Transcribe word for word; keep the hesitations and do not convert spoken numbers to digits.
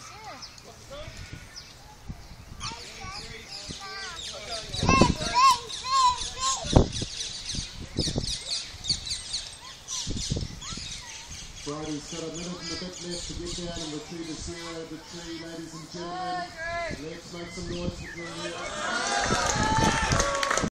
Bridie's got a minute and a bit left to get down and retrieve the zero of the tree, ladies and gentlemen. Let's make some noise for Julia.